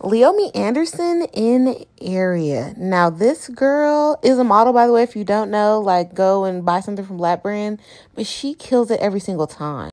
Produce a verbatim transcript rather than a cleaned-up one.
Leomi Anderson in area. Now, this girl is a model, by the way. If you don't know, like, go and buy something from Lap Brand. But she kills it every single time.